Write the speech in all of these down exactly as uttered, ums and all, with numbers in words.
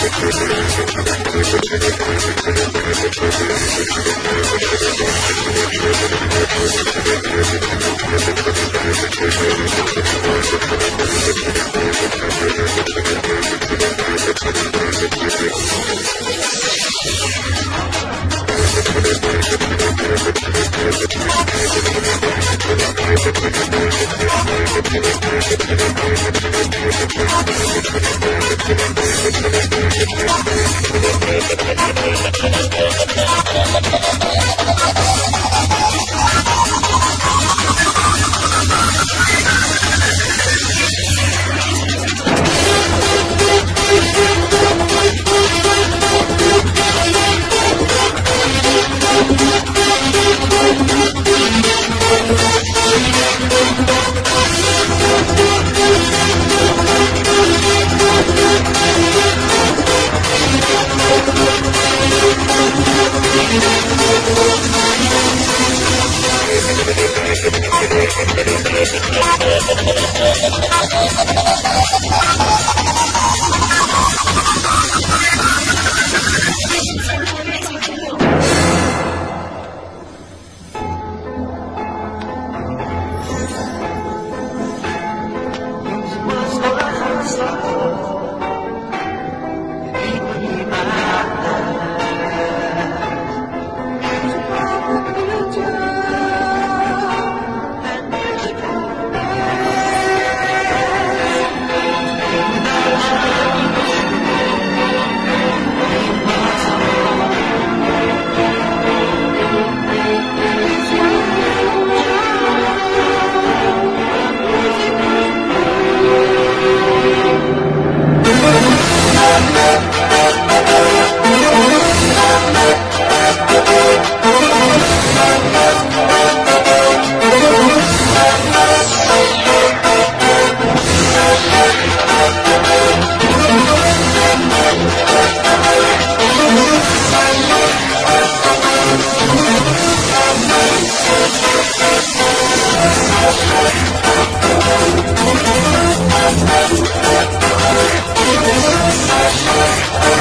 We'll be right back.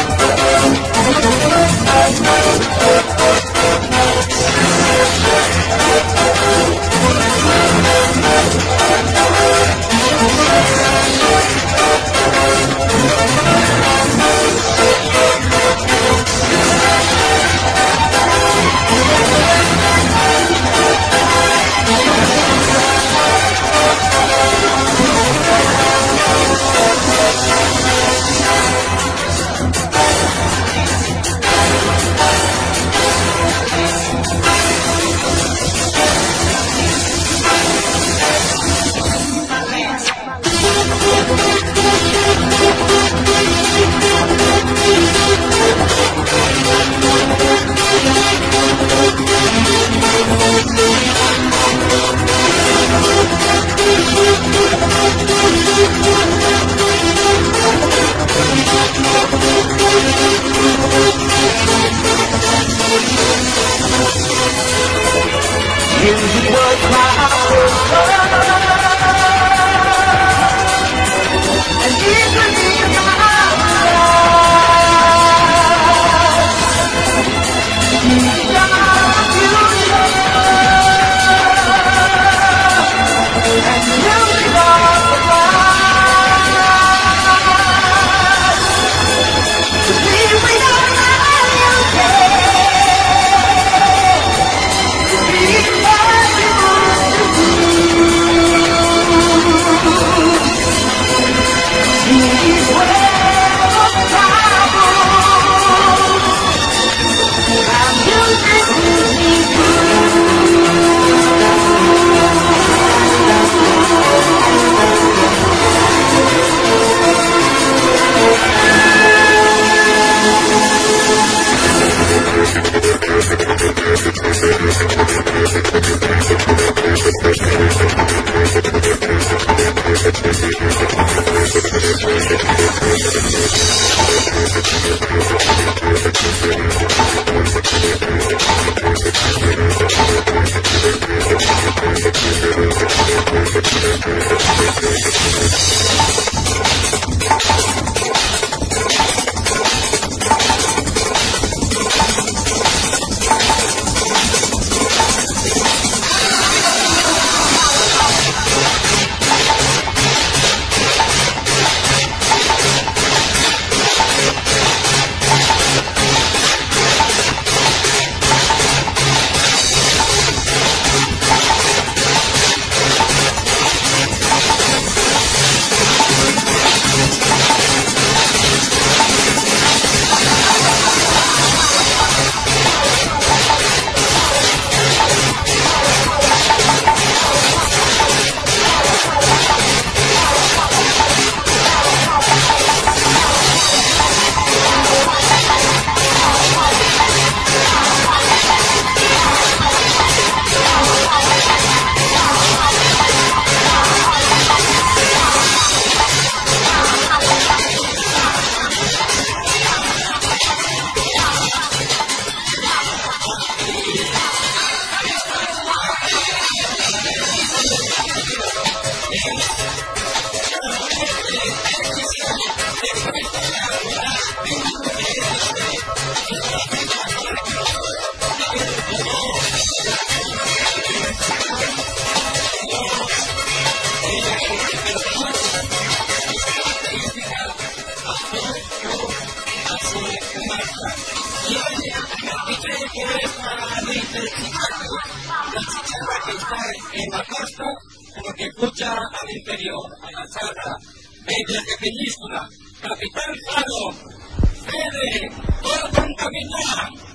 En la costa, como que escucha al interior, a la sala, media que península, capitán Fado, Fede, todo un capitán.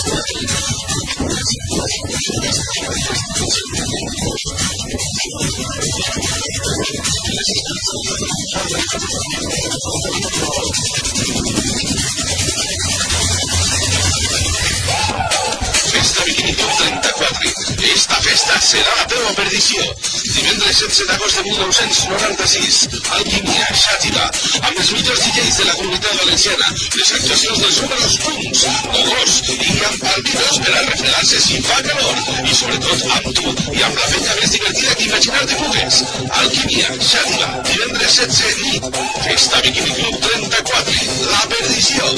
Thank you. Festa Bikini Club trenta-quatre. Esta festa serà la teva perdició. Divendres setze d'agost de mil nou-cents noranta-sis, Alquímia, Xàtiva, amb els millors D Js de la comunitat valenciana, les actuacions dels números uns, Gogós i amb palmitos per a refredar-se si fa calor, i sobretot amb tu i amb la fenya més divertida que imaginar-te pugues. Alquímia, Xàtiva, divendres setze nit. Festa Bikini Club trenta-quatre, la perdició.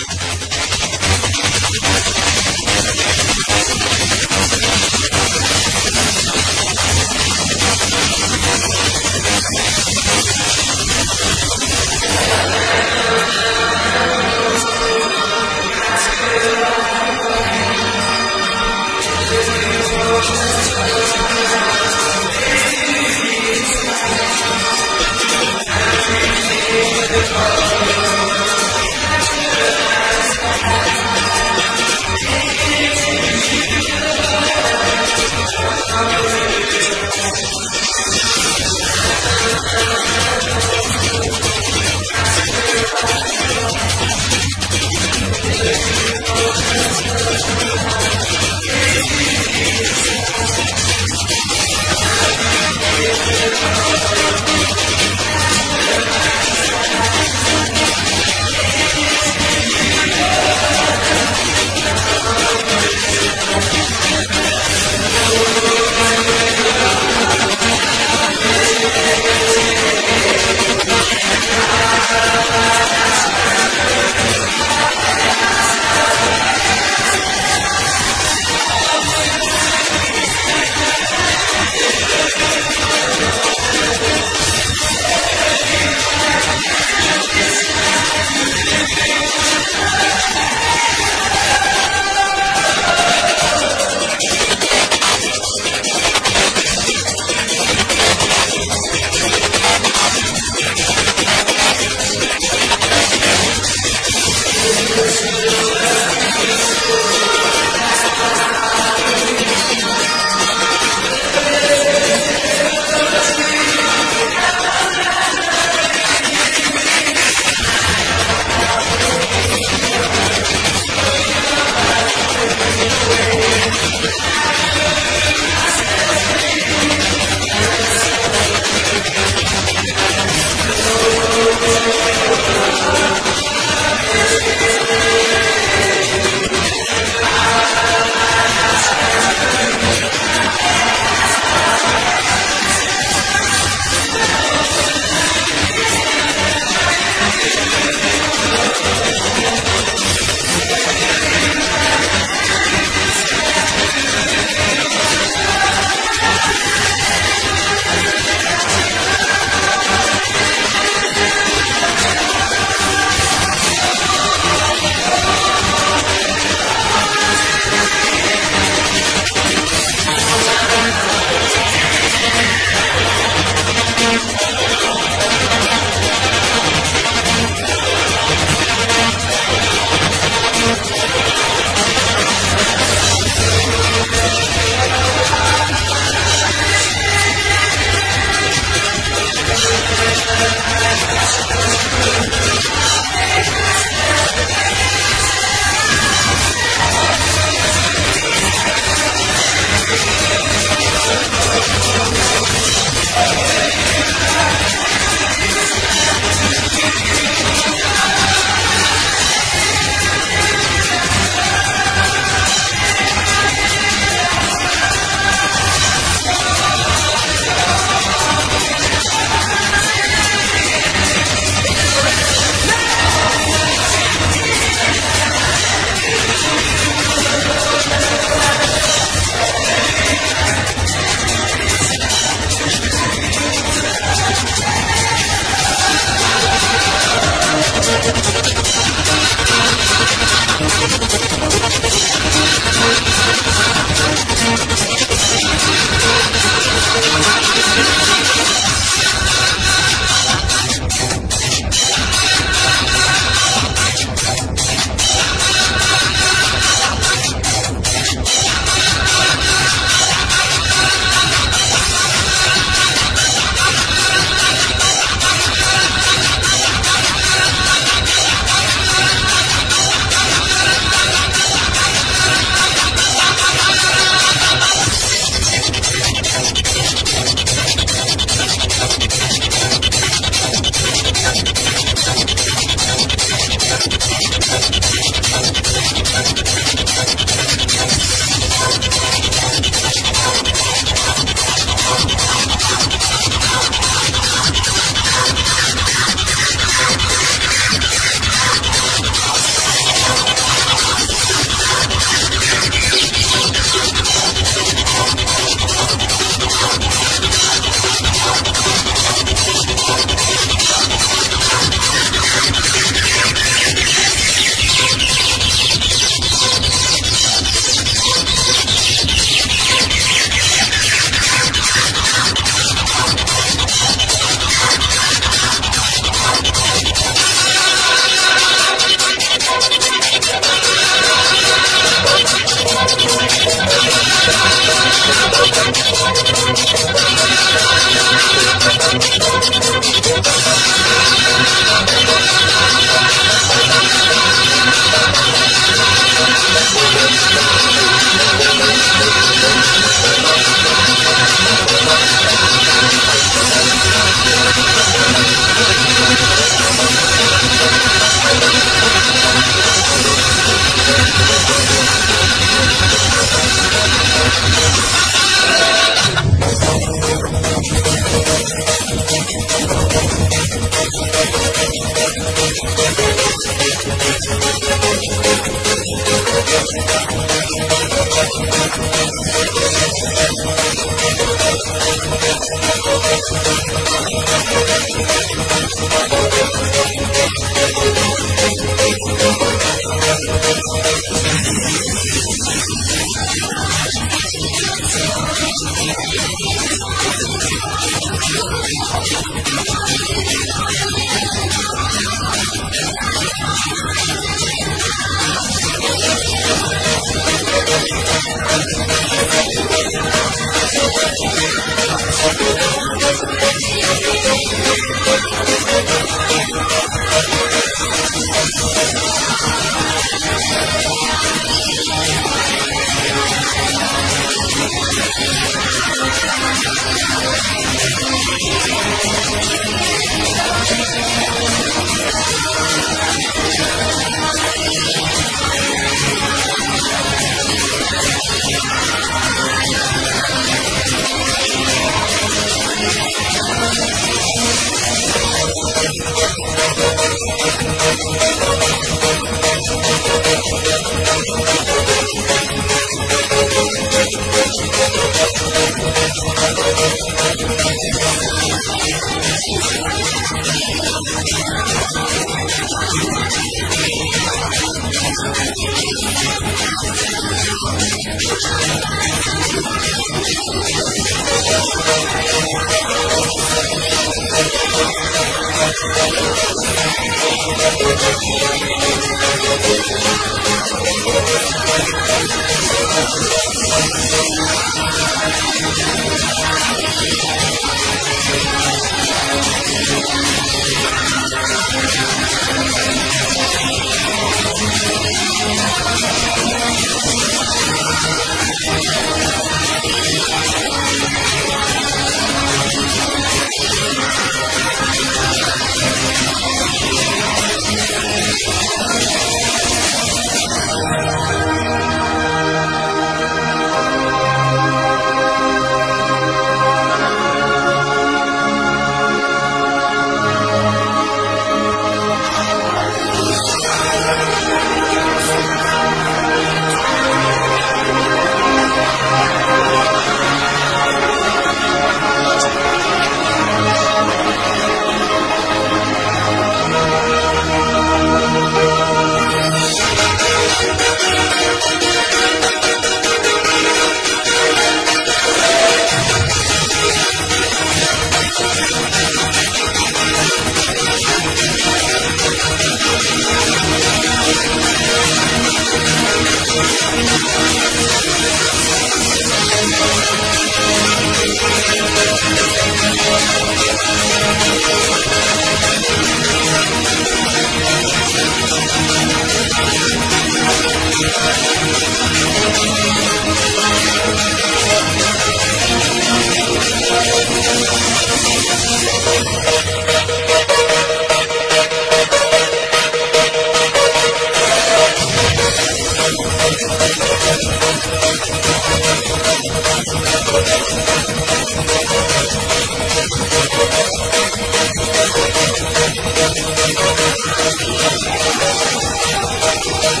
Thank you.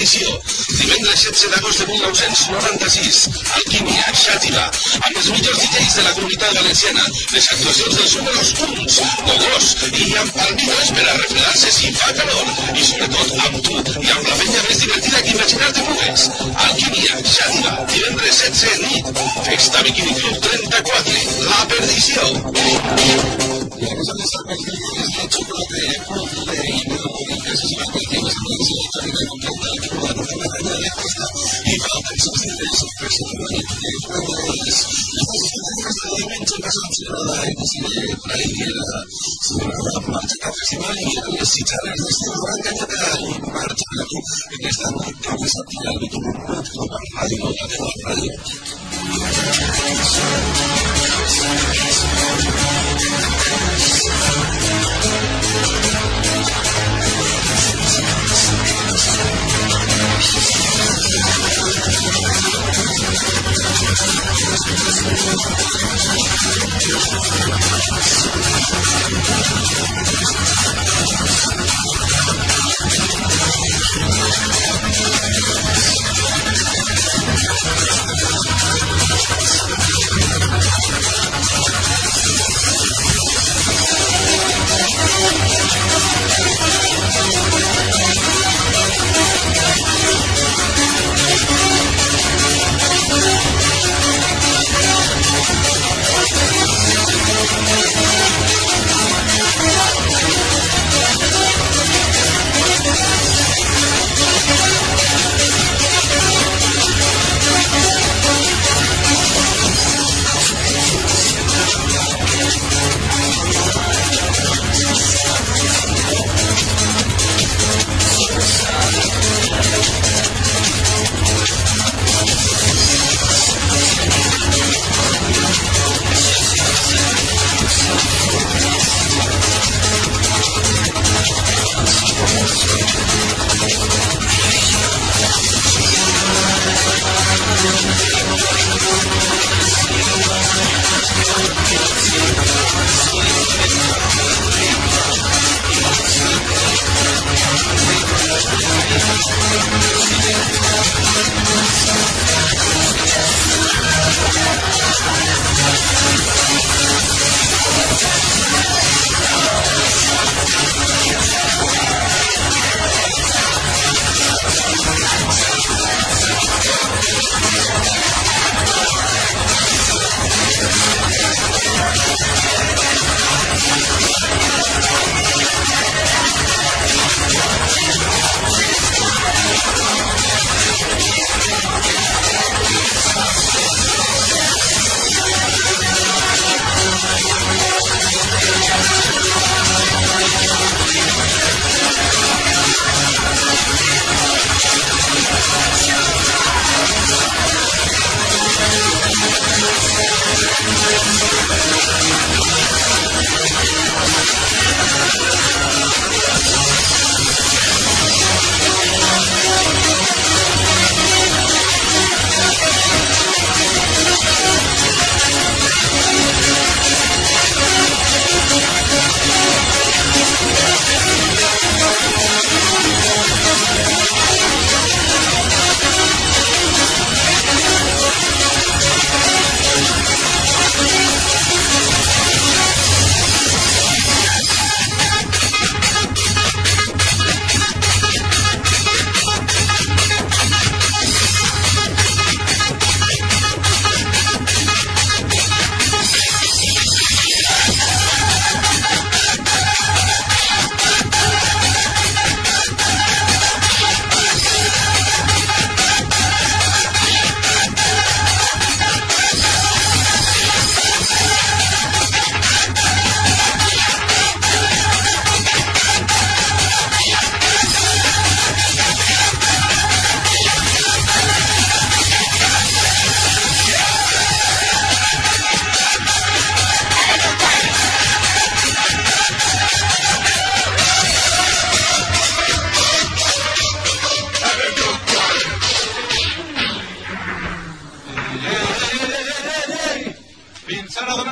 perdició. Divendres setze d'agost de mil nou-cents noranta-sis, Alquímia, Xàtiva, amb els millors D Js de la comunitat valenciana, les actuacions dels números uns, o dos, i amb palminos per a refredar-se si fa calor, i sobretot amb tu i amb la penya més divertida que imaginar-te pugues. Alquímia, Xàtiva, divendres setze nit, Festa Bikini Club trenta-quatre, La Perdició. Y vamos a empezar con el de chocolate, fruta y medio bonita, si se va a cualquier cosa, no se va a echar en completa, que pueda no tener nada de costa, y falta que se obtiene de sorpresa, que van a ir de juego de las discusiones de alimento, que son ciudadana, y que si le trae la ciudadana marcha al festival, y les chicharras de este gran cañada, y marcha a tú, en esta noche, en esta tía, de tu mundo, para radio, la de la radio.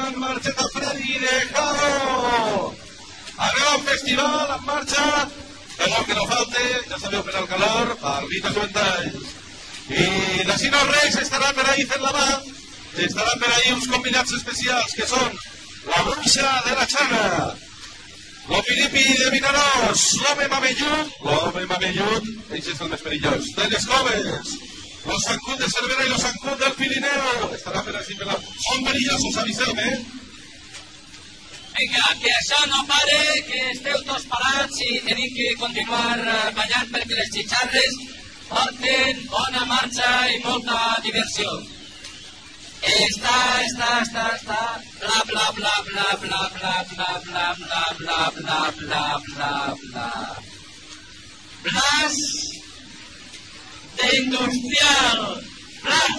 Festival en marxa Pero que no falte, ya sabeu per al calor, barbitos i ventalls. I d'ací no res estarà per ahí fent la mà, estaran per ahí uns convidats especials que són la bruixa de la Xana, lo Filipi de Vinaròs, l'home mamellut, l'home mamellut, ells és el més perillós, de les Coves, los Sancut de Cervera i los Sancut del Pirineu, estaran per ahí per la... Són perillosos, avisem, eh? Vinga, que això no pare, que esteu tots parats i tenim que continuar ballant perquè les xitxarres porten bona marxa i molta diversió. Està, està, està, està, bla, bla, bla, bla, bla, bla, bla, bla, bla, bla, bla, bla, bla, bla. Blas d'industrial, Blas.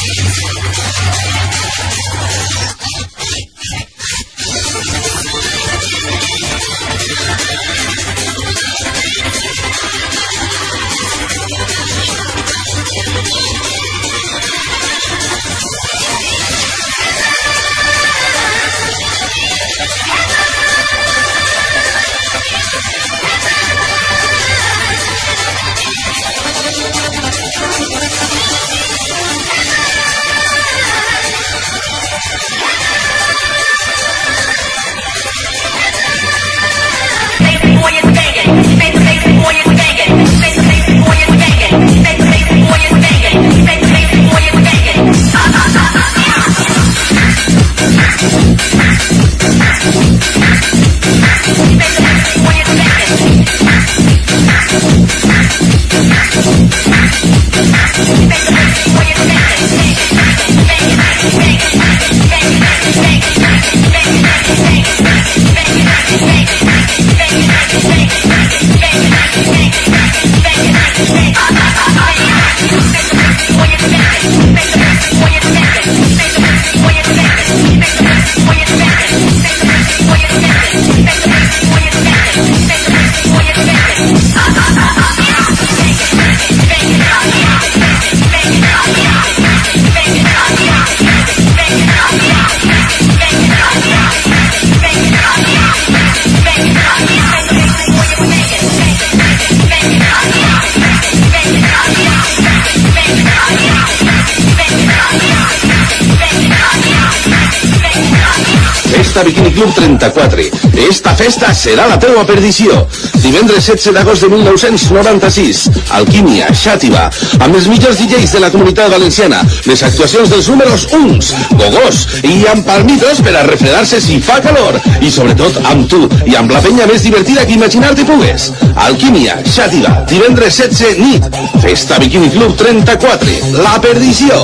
Festa Bikini Club trenta-quatre. Esta festa serà la teua perdició. Divendres setze d'agost de mil nou-cents noranta-sis. Alquímia, Xàtiva, amb els millors D Js de la comunitat valenciana, les actuacions dels números uns, gogós i amb palmitos per a refredar-se si fa calor. I sobretot amb tu i amb la penya més divertida que imaginar-te pugues. Alquímia, Xàtiva, divendres setze nit. Festa Bikini Club trenta-quatre. La perdició.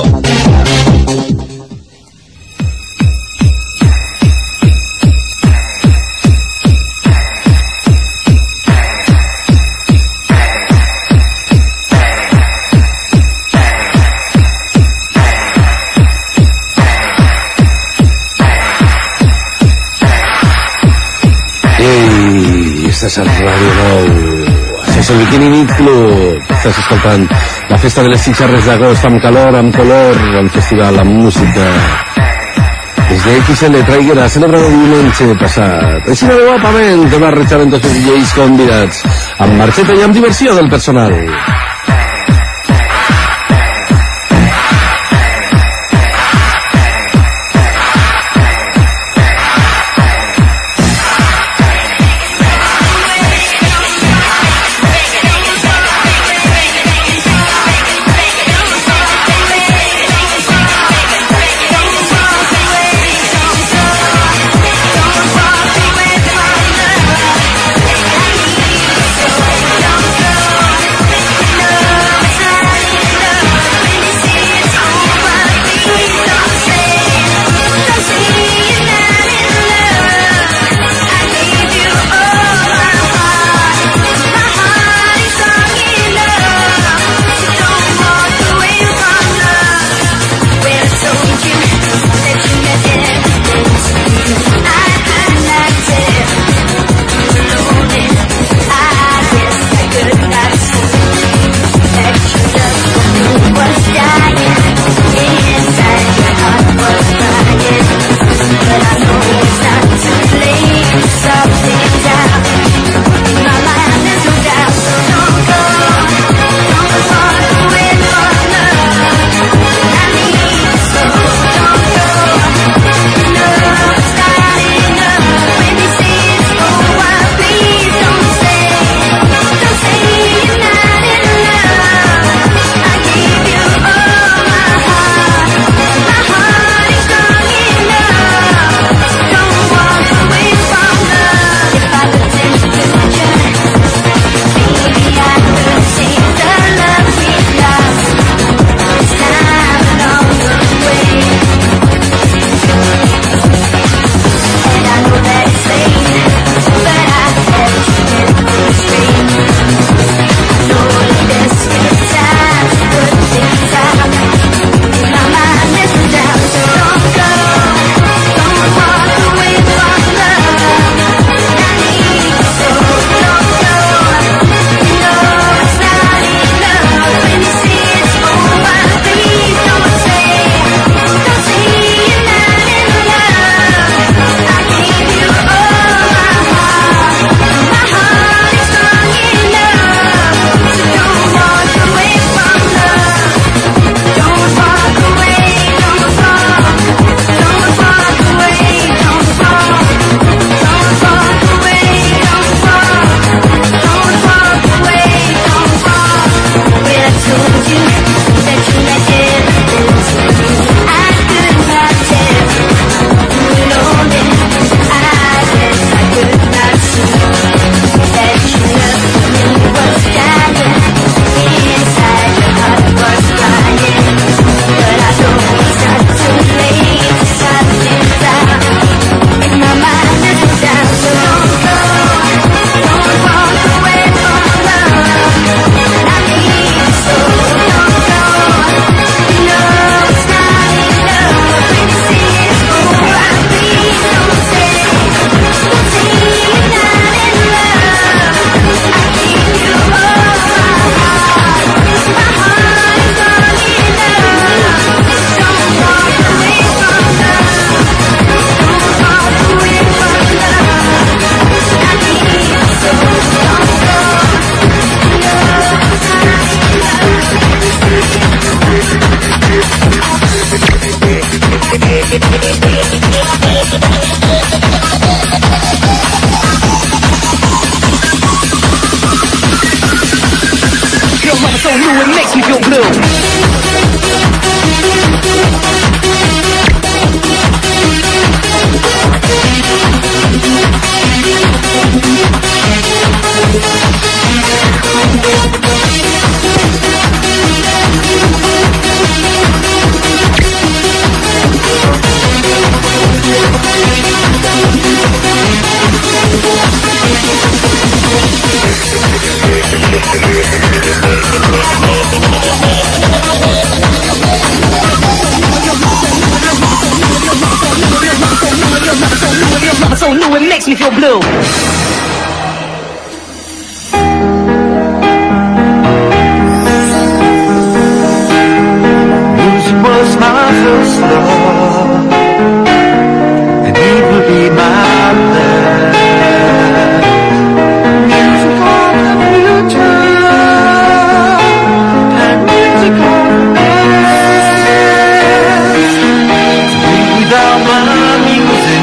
Estàs al Ràdio nou. Això és el Bikini Nit Club. Estàs escoltant la festa de les xicharres d'agost amb calor, amb color, el festival, amb música. Des de X L Traiguera, celebrat el diumenge passat. Així de guapament te va retxar en tots els D Js convidats, amb marxeta i amb diversió del personal. No So new it makes me feel blue. So new it makes me feel blue. Music was my first love, and it will be my last. Music on the future, and music on the past. Without my music,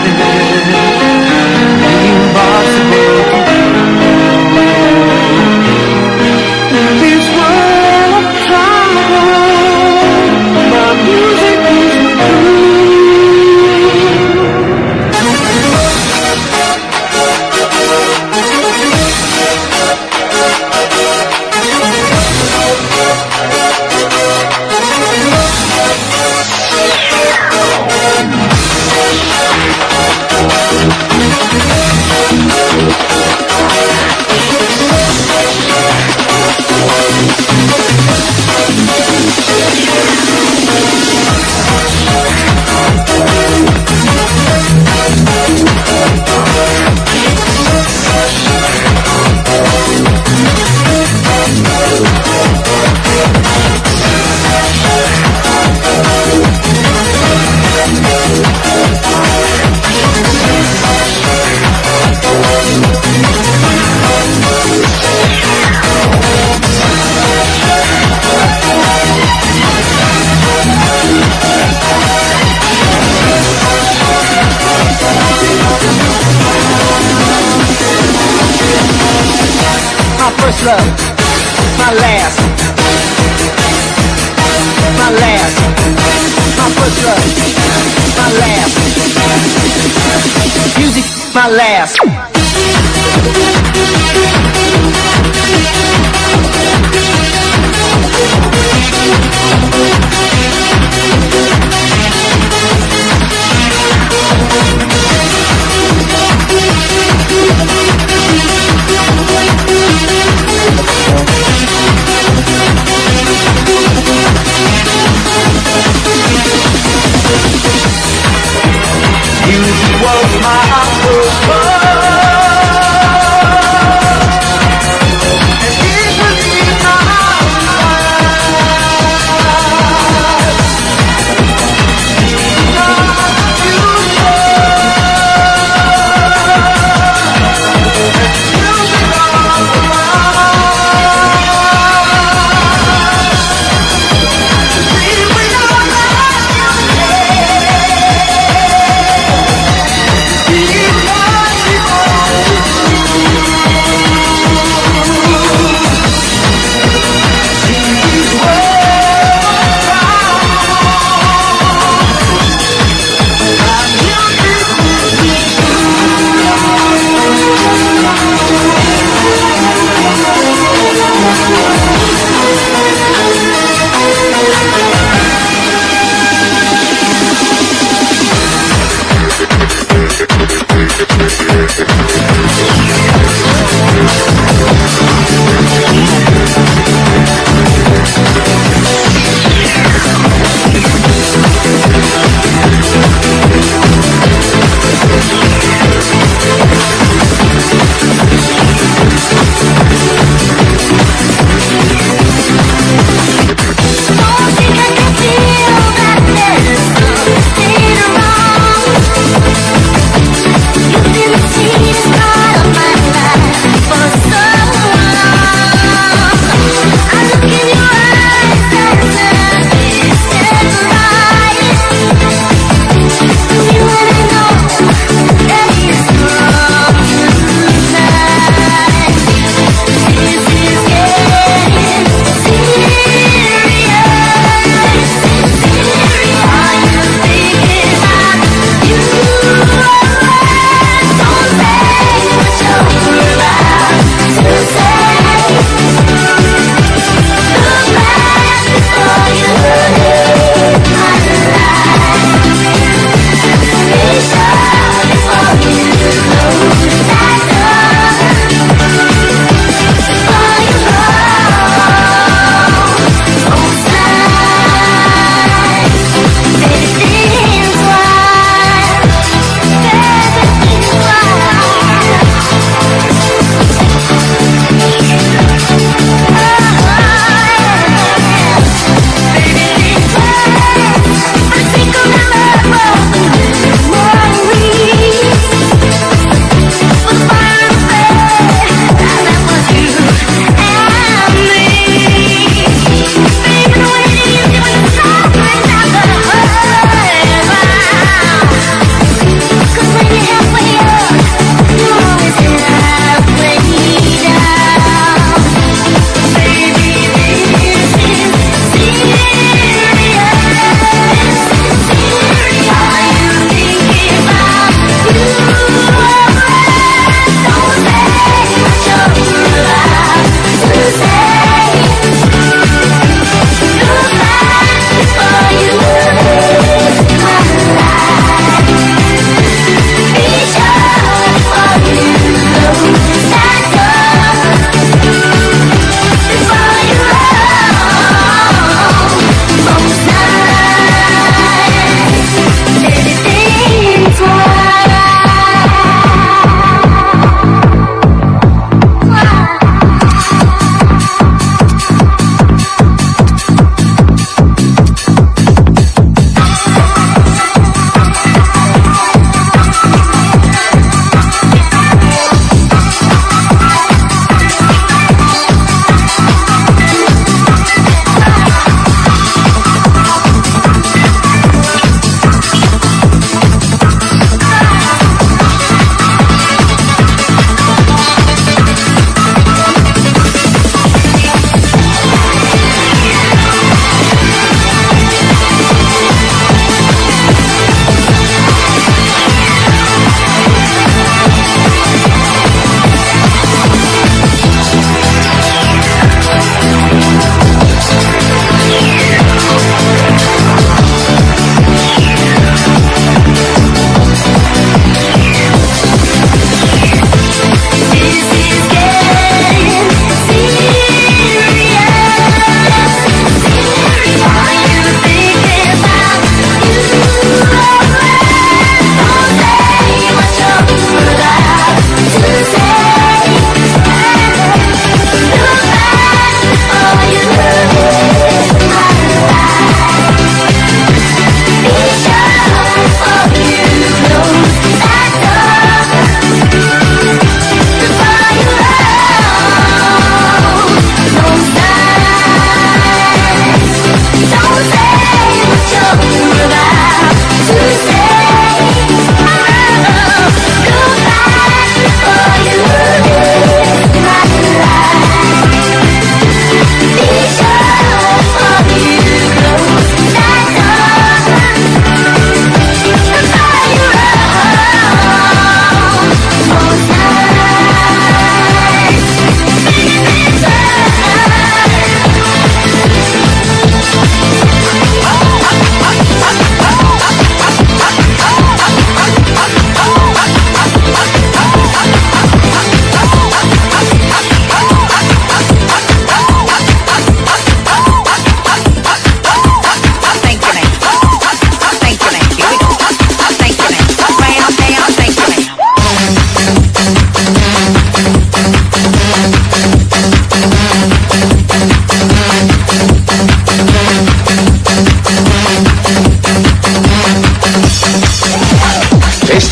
impossible to do. This world of trouble, my music is true. My first love, my last, my last, my first love, my last, music, my last. Music was my first love,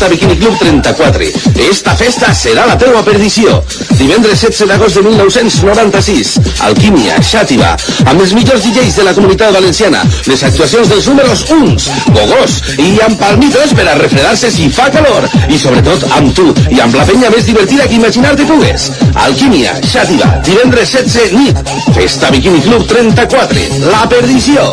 Festa Bikini Club trenta-quatre. Esta festa serà la teua perdició. Divendres setze d'agost de mil nou-cents noranta-sis. Alquímia, Xàtiva, amb els millors D Js de la comunitat valenciana, les actuacions dels números uns, gogós i amb palmitos per a refredar-se si fa calor. I sobretot amb tu i amb la penya més divertida que imaginar-te pugues. Alquímia, Xàtiva, divendres setze nit. Festa Bikini Club trenta-quatre. La perdició.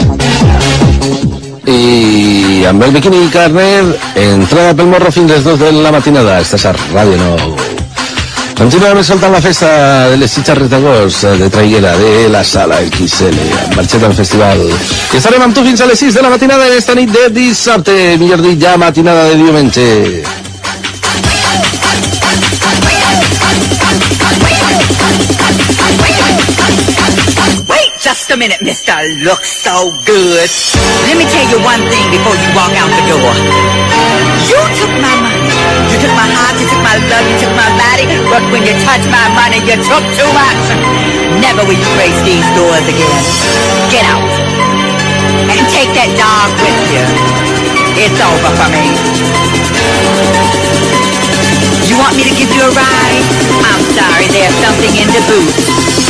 I amb el Bikini Carner, entrada pel morro fins les dos de la matinada. Estàs a Ràdio Nou. Continuem escoltant la festa de les xitxarres d'agost de Traiguera, de la Sala X L, amb Marxeta al festival. I estarem amb tu fins a les sis de la matinada en esta nit de dissabte, millor dit ja matinada de diumenge. Just a minute, mister. Looks so good. Let me tell you one thing before you walk out the door. You took my money. You took my heart, you took my love, you took my body. But when you touched my money, you took too much. Never will you grace these doors again. Get out. And take that dog with you. It's over for me. You want me to give you a ride? I'm sorry, there's something in the boot.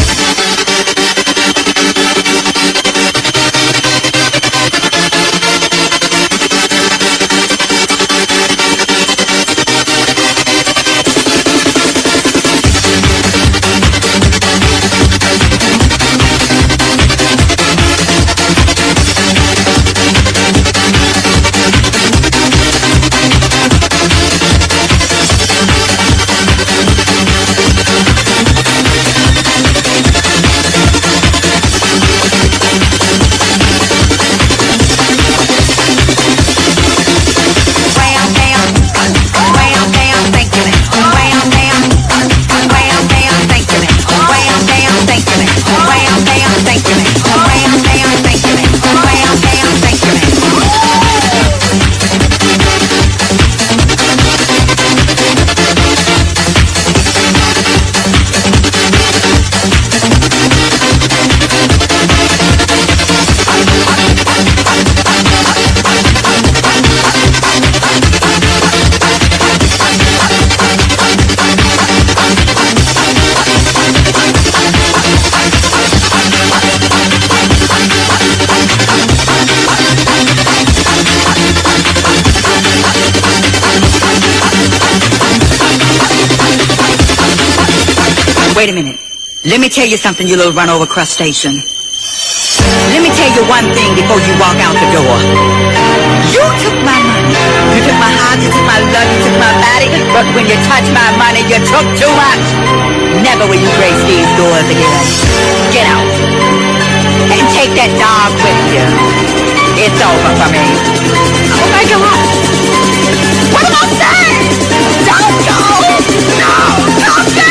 Wait a minute. Let me tell you something, you little run-over crustacean. Let me tell you one thing before you walk out the door. You took my money. You took my heart, you took my love, you took my body. But when you touched my money, you took too much. Never will you grace these doors again. Get out. And take that dog with you. It's over for me. Oh my God. What am I saying? Don't go. No, don't go.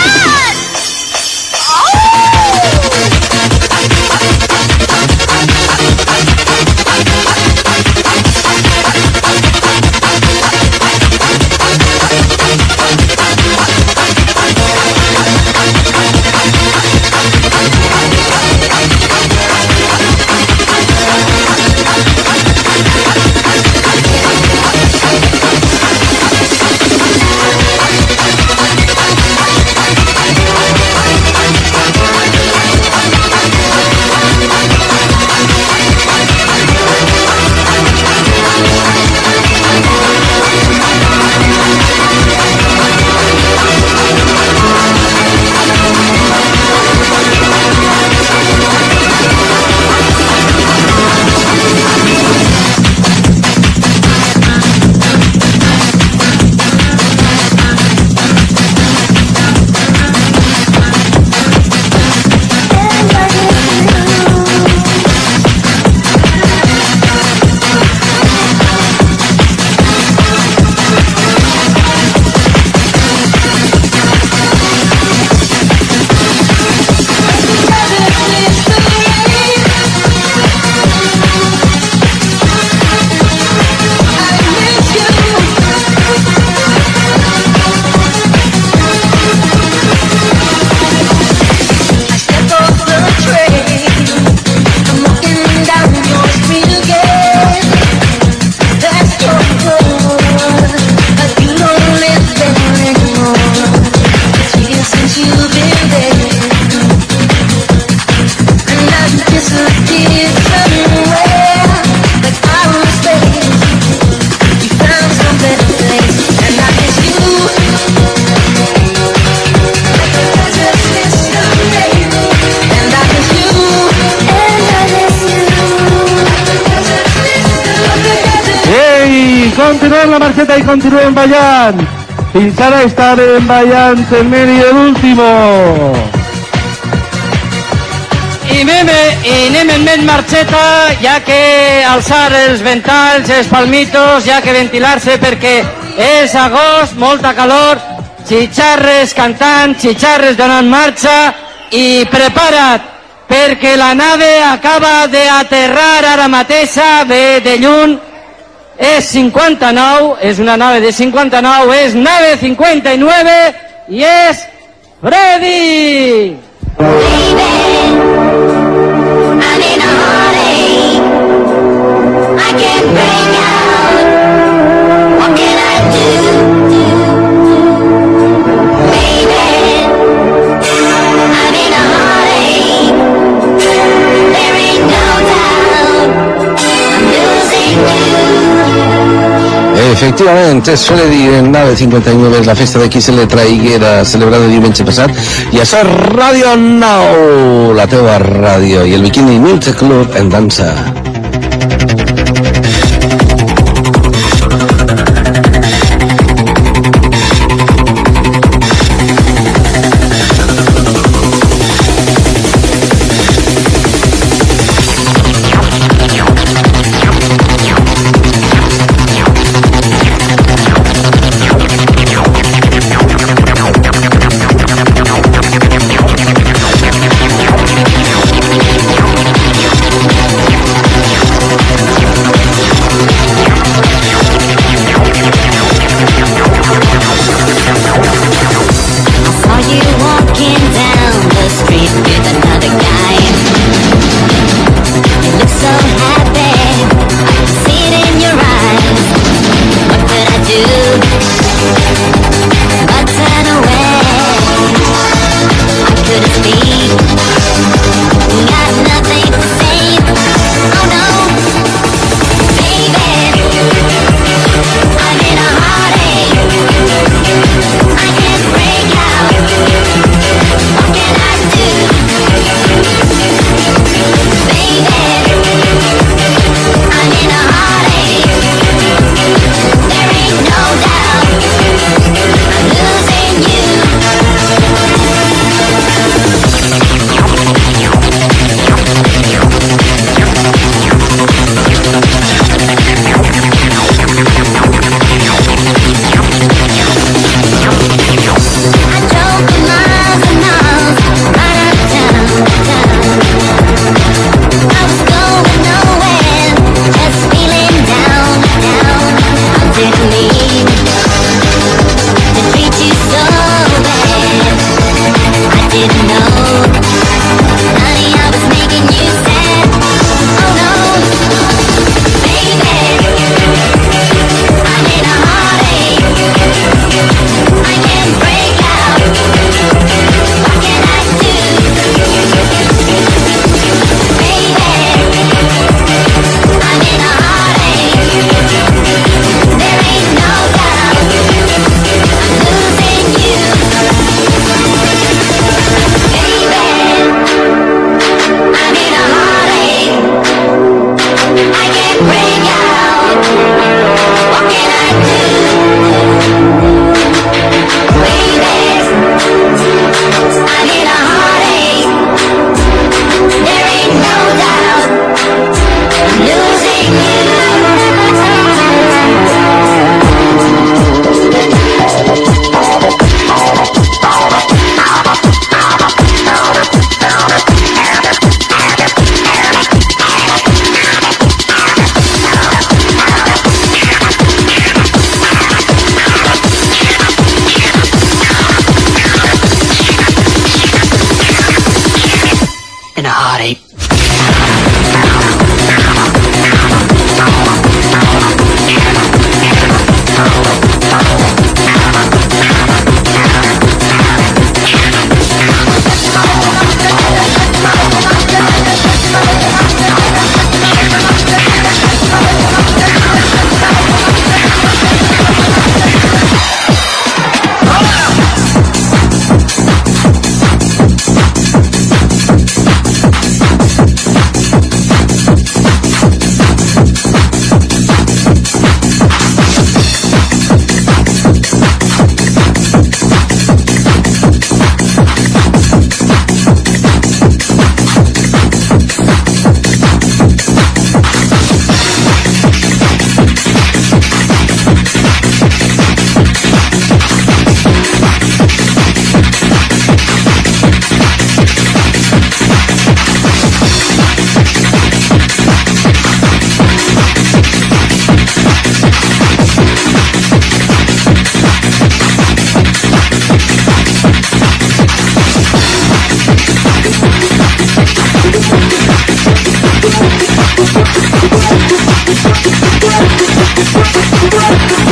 continúa en la marqueta y continúa en Bayán. Fins ara està en Bayán, Temeri el último. I anem, i anem en més marxeta, ja que alçar els ventalls, els palmitos, ja que ventilar-se perquè és agost, molta calor, xitxarres cantant, xitxarres donant marxa i prepara't perquè la nave acaba d'aterrar ara mateixa, ve de lluny, és cinquanta-nou, és una nave de cinquanta-nou, és nave cinquanta-nueve i és Freddy! Efectivament, és Freddy en nave cinquanta-nueve, és la festa de qui se le traiguera celebrada diumenge passat, i això és Ràdio Nou, la teva ràdio, i el Bikini Music Club en dansa.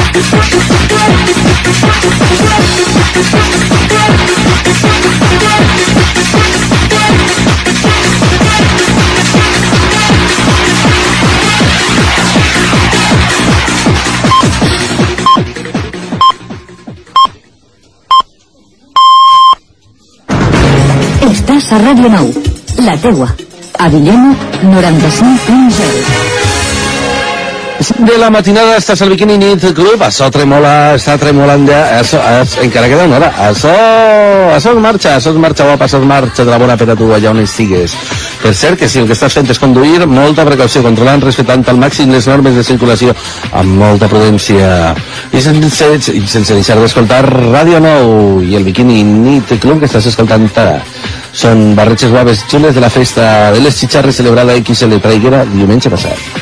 Estàs a Ràdio Nou, la teua, a Villena, noranta-cinc punt zero. De la matinada estàs al Bikini Nit Club, això tremola, està tremolant ja, això, això, encara queda una hora, això, això es marxa, això es marxa guapa, això es marxa de la bona per a tu allà on estigues. Per cert que si el que estàs fent és conduir, molta precaució, controlant, respectant al màxim les normes de circulació, amb molta prudència, i sense, i sense deixar d'escoltar Ràdio Nou i el Bikini Nit Club que estàs escoltant ara. Són barretges guaves xules de la festa de les xitxarres celebrada a X L Traiguera diumenge passat.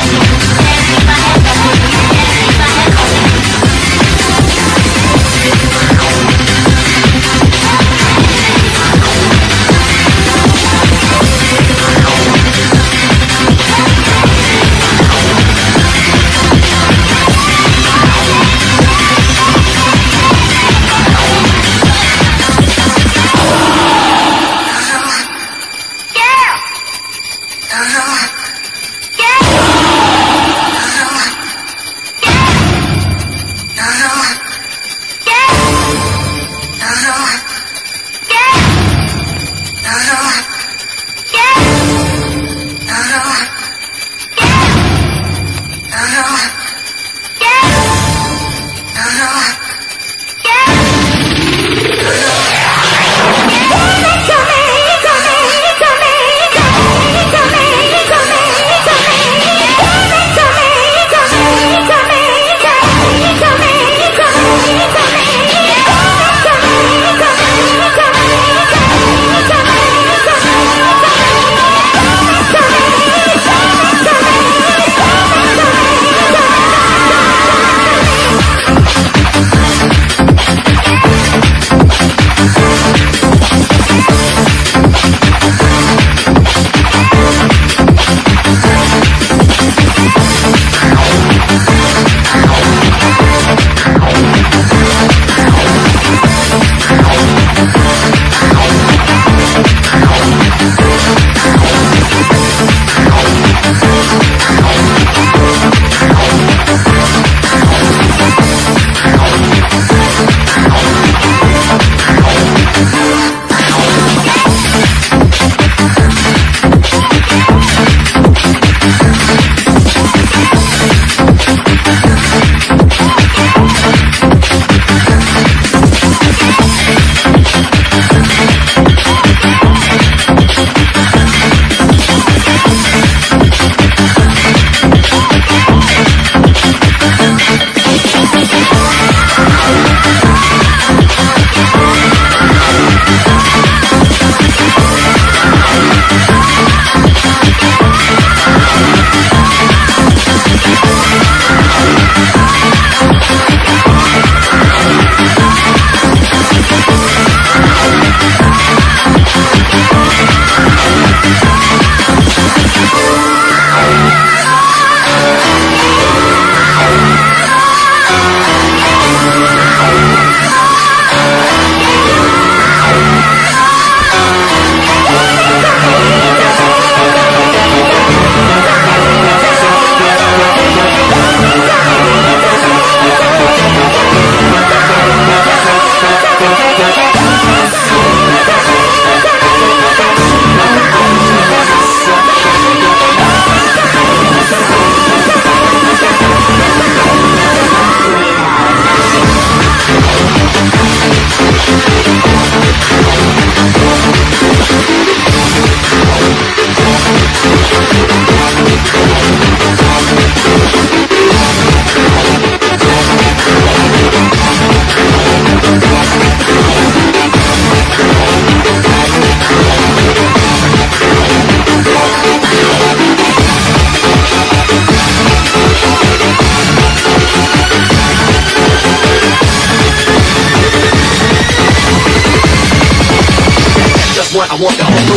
what I want the whole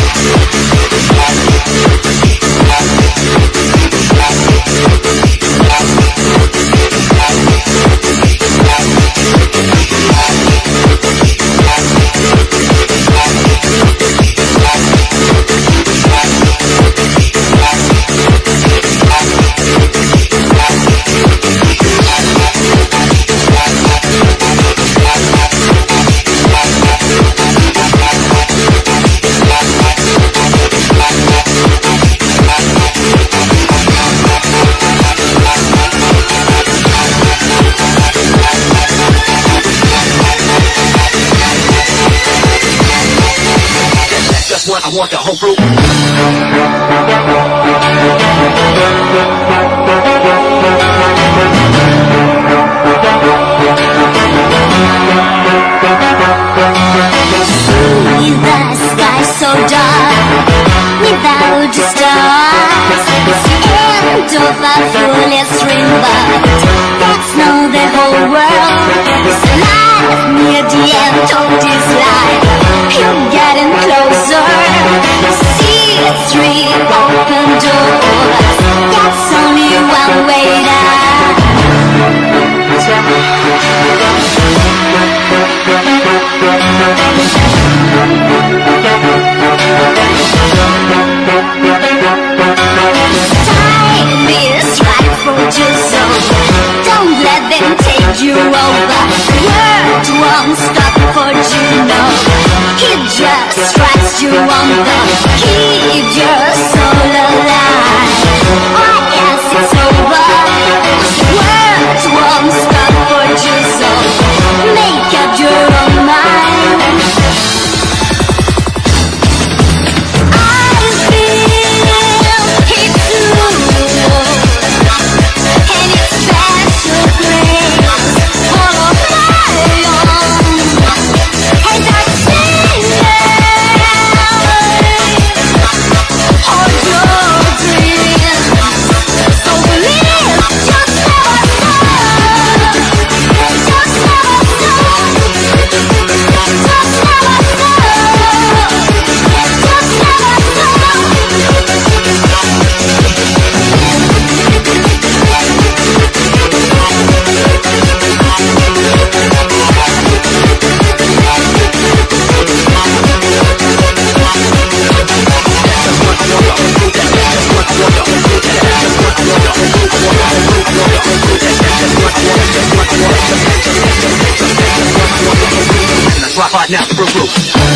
group. I want the whole fruit. See the sky so dark without the stars. End of a foolish dream, but that's not the whole world. So life near the end of this life, you're getting closer. See three open doors. That's only one way down. Time is right for you, so don't let them take you over. World won't stop for you, no. It just strikes you on the keep your soul alive, or else it's over. World won't stop for you, so make up your own mind. I feel it too, and it's special place all of my own, and I sing all your dreams. So believe, just never stop, just never stop, just never stop, just never Drop out now, fruit, fruit.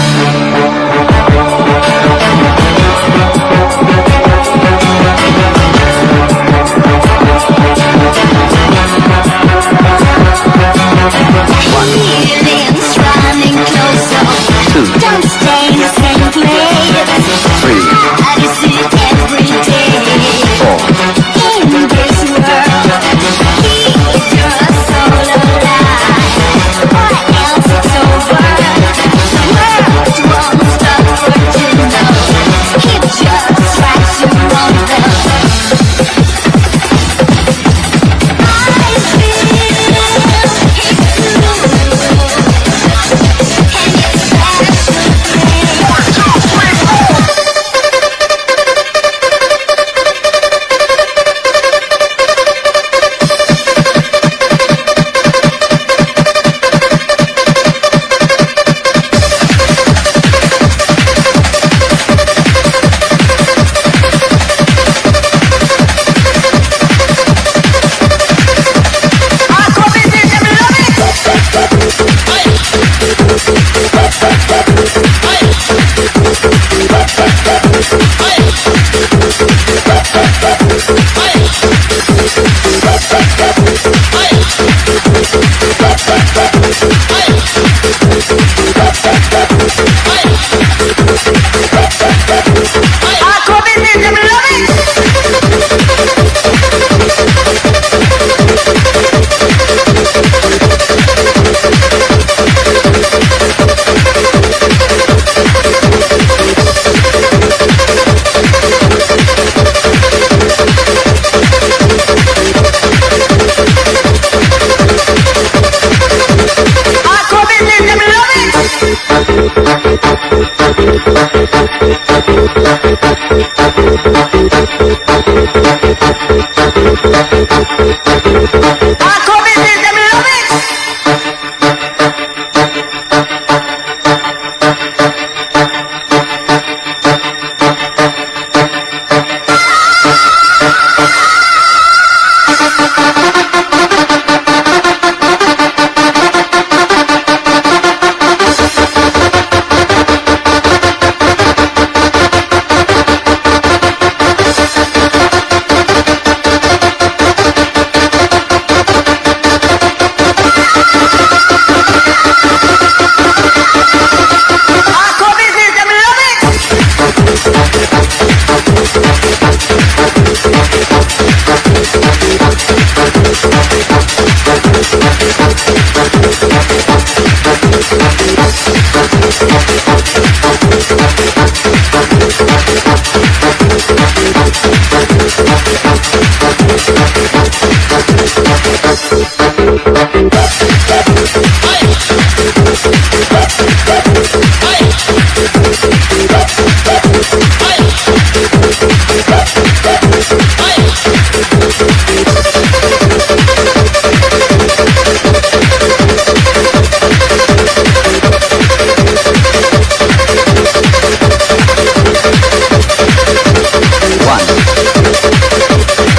feelings running closer. Don't stay in the same place. I see it every day. In this world, keep your soul alive, or else it's over. The world won't stop for you, no. It just strikes you on the. I feel it too, and it's special One.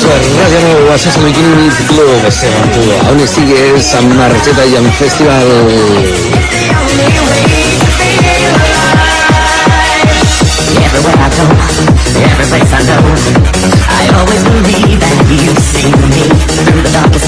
Radio Nou, això és el Bikini Beach Club, estem amb tu. On estigues, amb Margeta i amb Festival. Everywhere I go, every place I go, I always believe that you've seen me through the darkest